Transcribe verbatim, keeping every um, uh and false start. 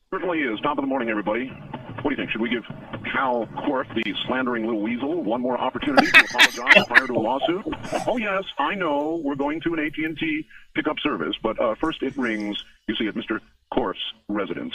Certainly is. Top of the morning, everybody. What do you think? Should we give Kal Korff, the slandering little weasel, one more opportunity to apologize prior to a lawsuit? Oh, yes, I know we're going to an A T and T pickup service, but uh, first it rings, you see, at Mister Korff's residence.